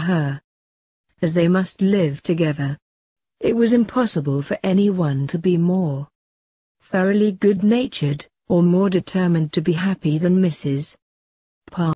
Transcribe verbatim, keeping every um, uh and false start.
her. As they must live together, it was impossible for anyone to be more thoroughly good-natured, or more determined to be happy than Missus